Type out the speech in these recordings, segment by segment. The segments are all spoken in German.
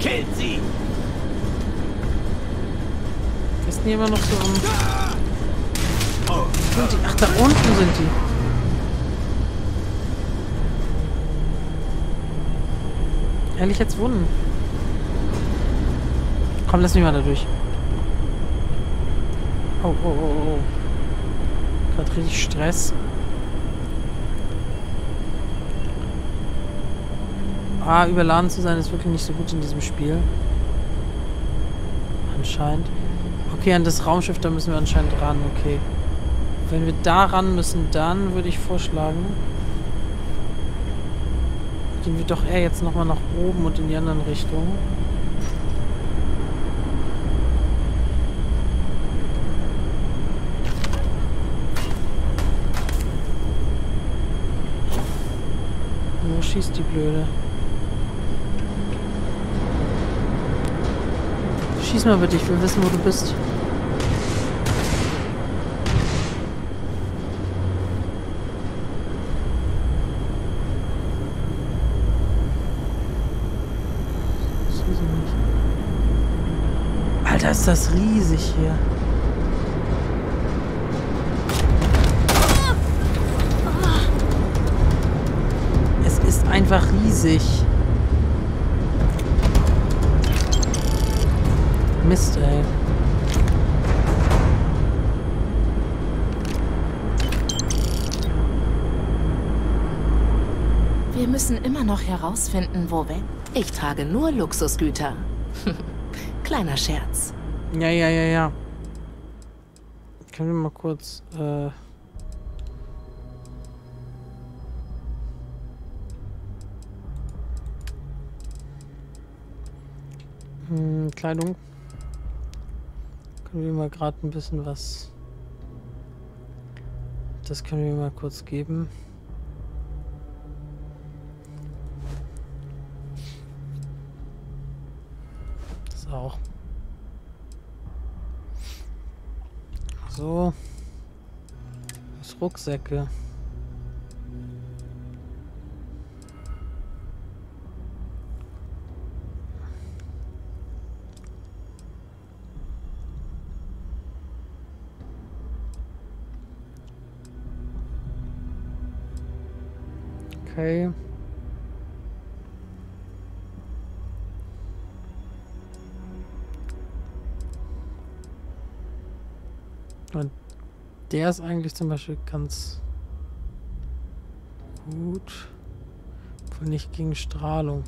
Killt sie! Ist die immer noch so um... Sind die? Ach, da unten sind die. Ehrlich jetzt Wunden. Komm, lass mich mal da durch. Oh, oh, oh, oh. Gerade richtig Stress. Ah, überladen zu sein ist wirklich nicht so gut in diesem Spiel. Anscheinend. Okay, an das Raumschiff, da müssen wir anscheinend ran. Okay. Wenn wir da ran müssen, dann würde ich vorschlagen, gehen wir doch eher jetzt nochmal nach oben und in die anderen Richtungen. Wo schießt die Blöde? Schieß mal bitte, ich will wissen, wo du bist. Ich sehe sie nicht. Alter, ist das riesig hier. Es ist einfach riesig. Mist, ey. Wir müssen immer noch herausfinden, wo wir... Ich trage nur Luxusgüter. Kleiner Scherz. Ja, ja, ja, ja. Können wir mal kurz, Kleidung. Können wir mal gerade ein bisschen was... Das können wir mal kurz geben. Das auch. So. Das Rucksäcke. Okay. Und der ist eigentlich zum Beispiel ganz gut. Obwohl nicht gegen Strahlung.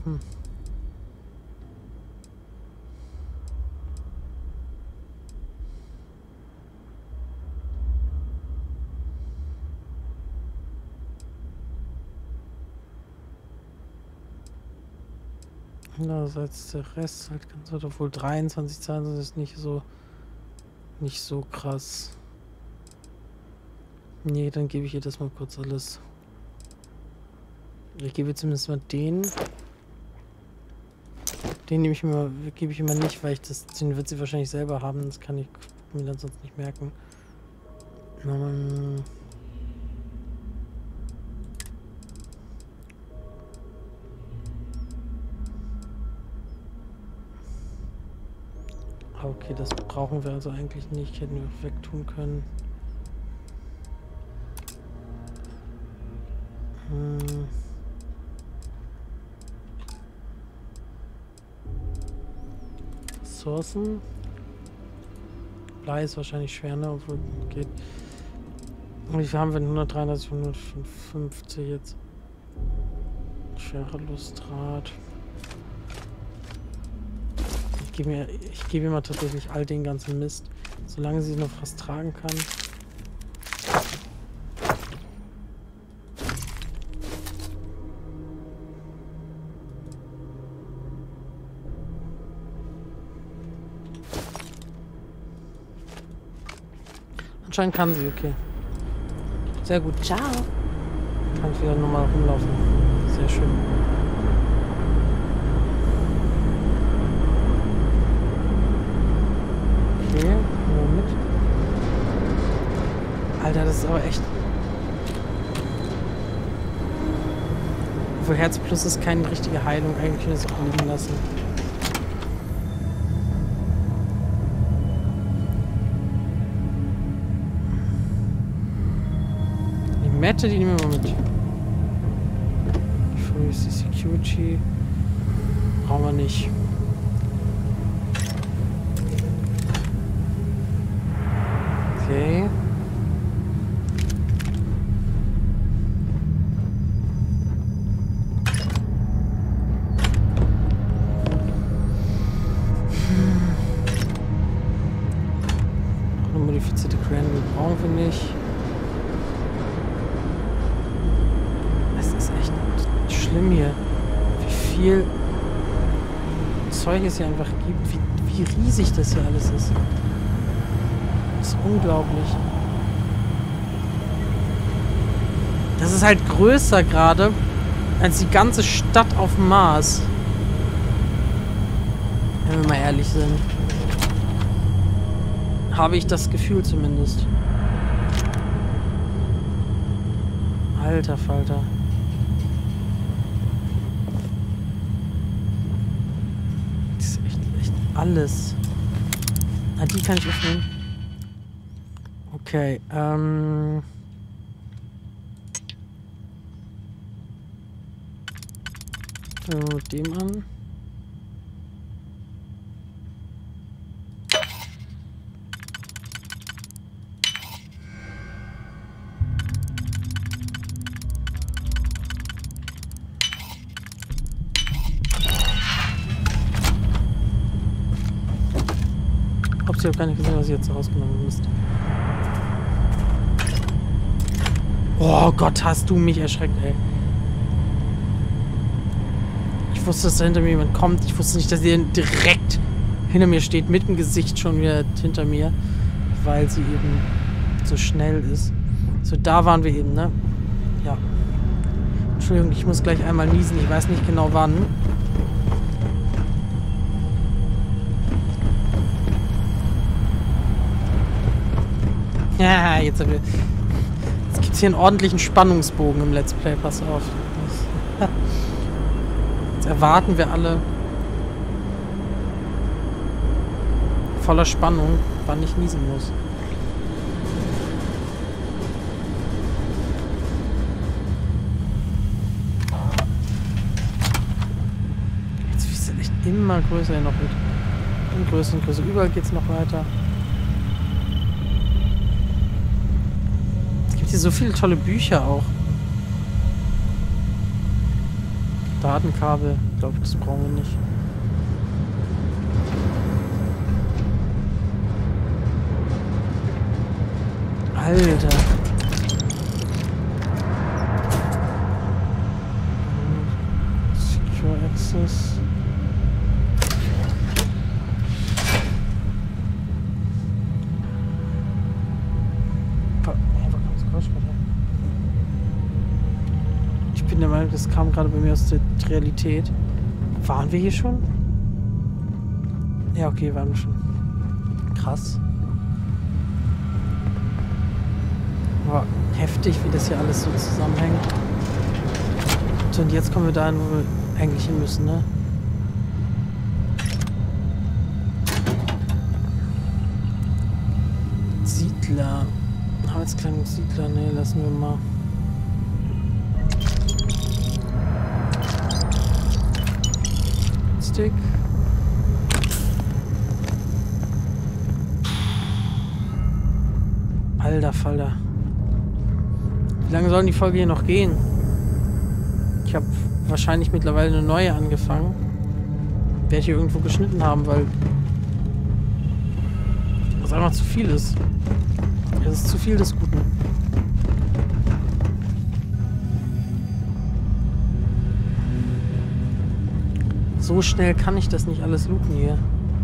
Andererseits der Rest halt ganz, obwohl 23 Zahlen sind, ist nicht so krass. Nee, dann gebe ich ihr das mal kurz alles. Ich gebe zumindest mal den. Den nehme ich mir, gebe ich immer nicht, weil ich den wird sie wahrscheinlich selber haben. Das kann ich mir dann sonst nicht merken. Okay, das brauchen wir also eigentlich nicht. Hätten wir auch wegtun können. Ressourcen. Blei ist wahrscheinlich schwer, ne? Obwohl geht. Und wie viel haben wir? 133, 150 jetzt. Schwere Lustrat. Ich gebe mir tatsächlich all den ganzen Mist, solange sie noch was tragen kann. Anscheinend kann sie, okay. Sehr gut. Ciao. Kann ich wieder nochmal rumlaufen. Sehr schön. Okay, nur mit. Alter, das ist aber echt... Obwohl Herz Plus ist keine richtige Heilung. Eigentlich will ich es auch liegen lassen. Mette, die nehmen wir mal mit. Die Security. Brauchen wir nicht. Okay. Eine modifizierte Granule brauchen wir nicht. Es ist echt schlimm hier, wie viel Zeug es hier einfach gibt, wie riesig das hier alles ist. Das ist unglaublich. Das ist halt größer gerade als die ganze Stadt auf dem Mars. Wenn wir mal ehrlich sind. Habe ich das Gefühl zumindest. Alter Falter. Das ist echt alles. Ah, die kann ich öffnen. Okay, fangen wir mit dem an. Ich habe gar nicht gesehen, was ich jetzt rausgenommen müsste. Oh Gott, hast du mich erschreckt, ey. Ich wusste, dass da hinter mir jemand kommt. Ich wusste nicht, dass sie direkt hinter mir steht, mit dem Gesicht schon wieder hinter mir, weil sie eben so schnell ist. So, da waren wir eben, ne? Ja. Entschuldigung, ich muss gleich einmal niesen. Ich weiß nicht genau wann. Ja, jetzt gibt es hier einen ordentlichen Spannungsbogen im Let's Play. Pass auf. Jetzt erwarten wir alle voller Spannung, wann ich niesen muss. Jetzt ist es echt immer größer hier noch mit. Und größer und größer. Überall geht es noch weiter. Hier so viele tolle Bücher auch. Datenkabel, glaube ich, das brauchen wir nicht. Alter. Secure Access. Ich bin der Meinung, das kam gerade bei mir aus der Realität. Waren wir hier schon? Ja, okay, waren wir schon. Krass. Aber heftig, wie das hier alles so zusammenhängt. So, und jetzt kommen wir dahin, wo wir eigentlich hin müssen, ne? Siedler. Arbeitskleidungssiedler, ne, lassen wir mal. Stick. Alter Falter. Wie lange soll die Folge hier noch gehen? Ich habe wahrscheinlich mittlerweile eine neue angefangen. Werde ich hier irgendwo geschnitten haben, weil das einfach zu viel ist. Es ist zu viel des Guten. So schnell kann ich das nicht alles looten hier.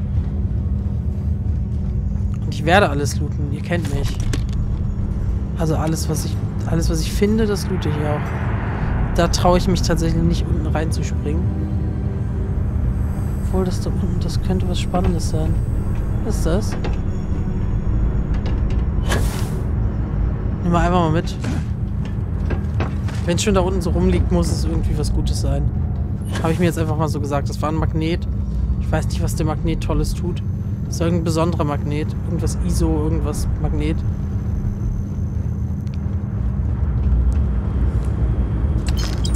Und ich werde alles looten. Ihr kennt mich. Also alles, was ich finde, das loote ich auch. Da traue ich mich tatsächlich nicht, unten reinzuspringen. Obwohl, das da unten, das könnte was Spannendes sein. Was ist das? Nimm mal einfach mal mit. Wenn es schon da unten so rumliegt, muss es irgendwie was Gutes sein. Habe ich mir jetzt einfach mal so gesagt. Das war ein Magnet. Ich weiß nicht, was der Magnet Tolles tut. Das ist irgendein besonderer Magnet. Irgendwas ISO, irgendwas Magnet.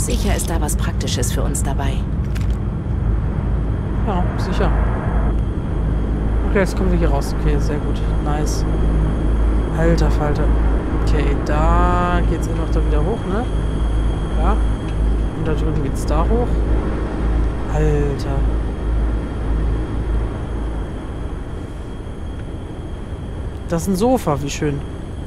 Sicher ist da was Praktisches für uns dabei. Ja, sicher. Okay, jetzt kommen wir hier raus. Okay, sehr gut. Nice. Alter Falter. Okay, da geht's noch da wieder hoch, ne? Ja. Und da drüben geht's da hoch. Alter. Das ist ein Sofa, wie schön.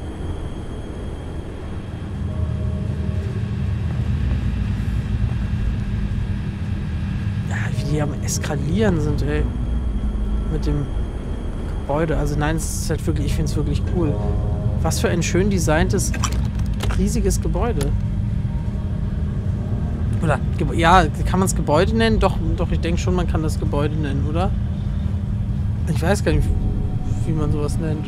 Ja, wie die am Eskalieren sind, ey. Mit dem Gebäude. Also nein, es ist halt wirklich, ich finde es wirklich cool. Was für ein schön designtes, riesiges Gebäude. Oder, ja, kann man es Gebäude nennen? Doch, ich denke schon, man kann das Gebäude nennen, oder? Ich weiß gar nicht, wie man sowas nennt.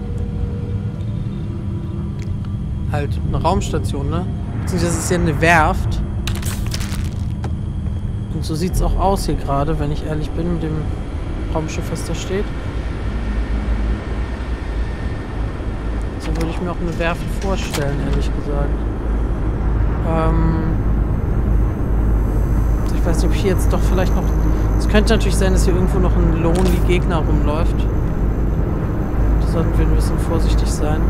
Halt, eine Raumstation, ne? Beziehungsweise das ist ja eine Werft. Und so sieht es auch aus hier gerade, wenn ich ehrlich bin, mit dem Raumschiff, was da steht. So würde ich mir auch eine Werft vorstellen, ehrlich gesagt. Ich weiß nicht, ob hier jetzt doch vielleicht noch... Es könnte natürlich sein, dass hier irgendwo noch ein Lonely Gegner rumläuft. Da sollten wir ein bisschen vorsichtig sein.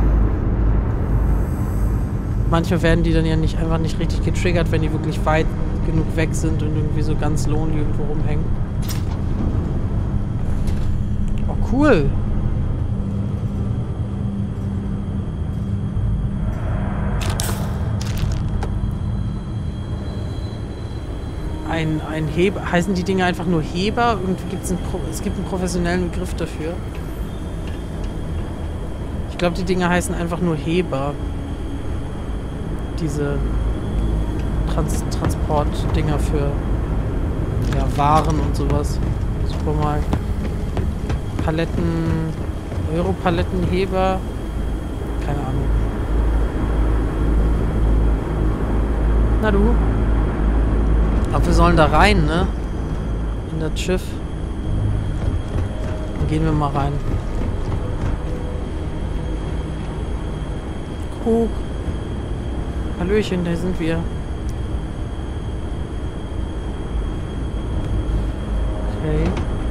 Manchmal werden die dann ja einfach nicht richtig getriggert, wenn die wirklich weit genug weg sind und irgendwie so ganz lonely irgendwo rumhängen. Oh, cool. Ein Heber. Heißen die Dinge einfach nur Heber? Irgendwie es gibt einen professionellen Begriff dafür. Ich glaube, die Dinge heißen einfach nur Heber. Diese Transportdinger für Waren und sowas. Supermarkt. Paletten, Europalettenheber. Keine Ahnung. Na du? Aber wir sollen da rein, ne? In das Schiff. Dann gehen wir mal rein. Guck. Hallöchen, da sind wir. Okay.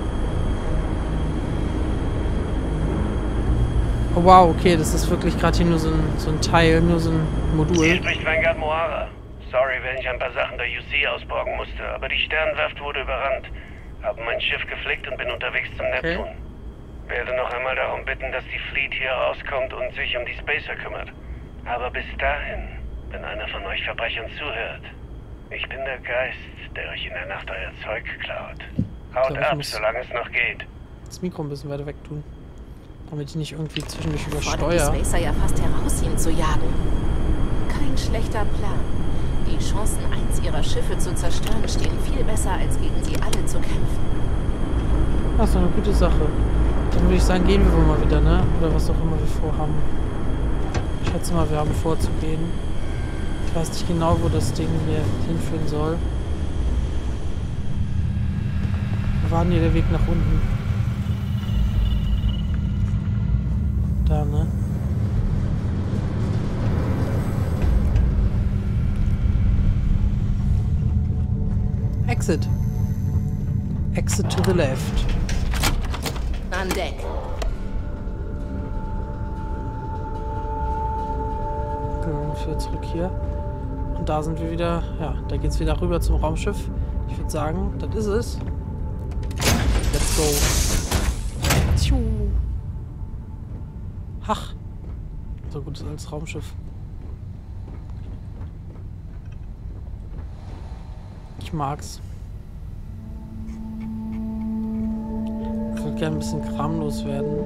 Oh wow, okay, das ist wirklich gerade hier nur so ein Teil, nur so ein Modul. Hier spricht Vanguard Moara. Sorry, wenn ich ein paar Sachen der UC ausborgen musste, aber die Sternwerft wurde überrannt. Habe mein Schiff geflickt und bin unterwegs zum Neptun. Werde noch einmal darum bitten, dass die Fleet hier rauskommt und sich um die Spacer kümmert. Aber bis dahin, wenn einer von euch Verbrechern zuhört, ich bin der Geist, der euch in der Nacht euer Zeug klaut. Haut ab, solange es noch geht. Das Mikro ein bisschen weiter weg tun, damit ich nicht irgendwie zwischendurch übersteuere. Fordert die Spacer ja fast heraus, ihn zu jagen. Kein schlechter Plan. Die Chancen, eins ihrer Schiffe zu zerstören, stehen viel besser, als gegen sie alle zu kämpfen. Ach so, eine gute Sache. Dann würde ich sagen, gehen wir wohl mal wieder, ne? Oder was auch immer wir vorhaben. Ich schätze mal, wir haben vorzugehen. Ich weiß nicht genau, wo das Ding hier hinführen soll. Wo war denn hier der Weg nach unten? Da, ne? Exit. Exit to the left. An Deck. Für zurück hier. Und da sind wir wieder. Ja, da geht's wieder rüber zum Raumschiff. Ich würde sagen, das ist es. Let's go. Tschu. Ach. So gut ist als Raumschiff. Ich mag's. Ich würde gerne ein bisschen Kram loswerden.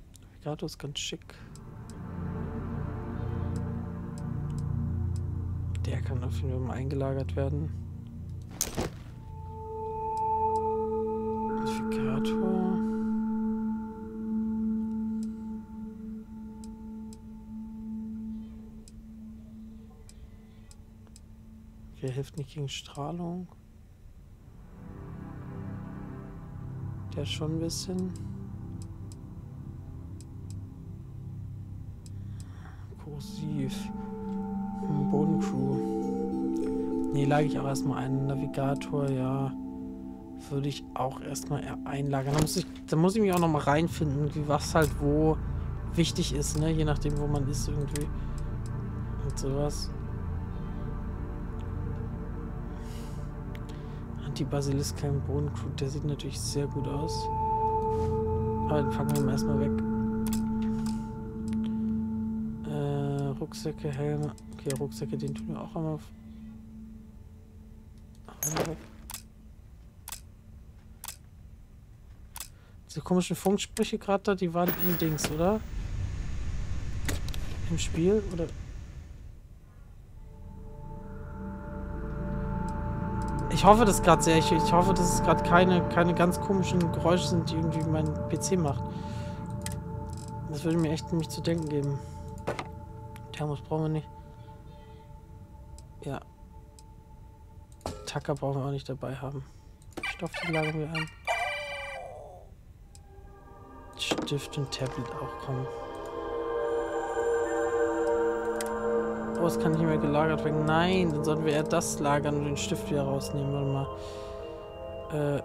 Navigator ist ganz schick. kann auf jeden Fall mal eingelagert werden. Modifikator. Okay, hilft nicht gegen Strahlung. Der schon ein bisschen. Korrosiv. Bodencrew. Nee, lage ich auch erstmal einen Navigator, ja. Würde ich auch erstmal einlagern. Da muss ich mich auch nochmal reinfinden, wie was halt wo wichtig ist, ne? Je nachdem, wo man ist irgendwie. Und sowas. Anti-Basilisk kein Bodencrew, der sieht natürlich sehr gut aus. Aber den fangen wir mal erstmal weg. Rucksäcke, Helme. Okay, Rucksäcke, den tun wir auch einmal weg. Diese komischen Funksprüche gerade da, die waren im Dings, oder? Im Spiel, oder? Ich hoffe das gerade sehr. Ich hoffe, dass es gerade keine ganz komischen Geräusche sind, die irgendwie mein PC macht. Das würde mir echt nämlich zu denken geben. Thermos brauchen wir nicht. Ja. Tacker brauchen wir auch nicht dabei haben. Stoff, die lagern wir ein. Stift und Tablet auch kommen. Oh, es kann nicht mehr gelagert werden. Nein, dann sollten wir eher das lagern und den Stift wieder rausnehmen. Warte mal.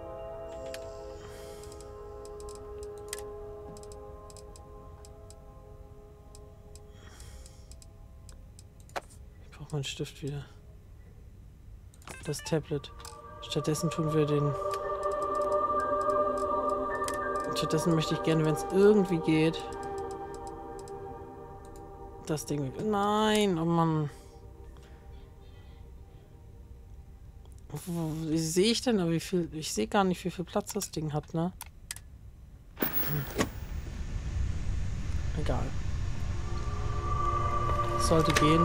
Ich brauche meinen Stift wieder. Das Tablet. Stattdessen tun wir den... Stattdessen möchte ich gerne, wenn es irgendwie geht, das Ding... Nein, oh Mann. Sehe ich denn, aber wie viel... Ich sehe gar nicht, wie viel Platz das Ding hat, ne? Egal. Das sollte gehen.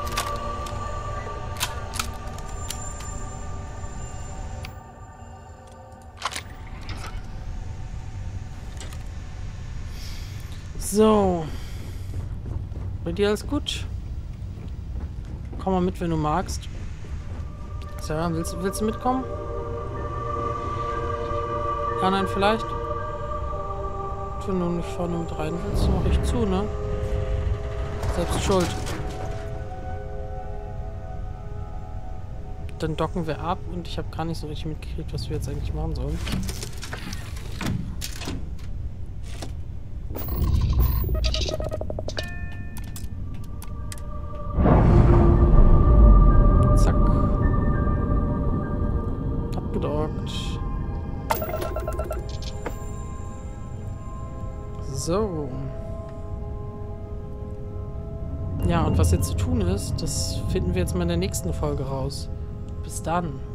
So. Bei dir alles gut? Komm mal mit, wenn du magst. Sarah, willst du mitkommen? Ja, nein, vielleicht? Wenn du nicht vorne mit rein willst, mach ich zu, ne? Selbst schuld. Dann docken wir ab und ich habe gar nicht so richtig mitgekriegt, was wir jetzt eigentlich machen sollen. So. Ja, und was jetzt zu tun ist, das finden wir jetzt mal in der nächsten Folge raus. Bis dann.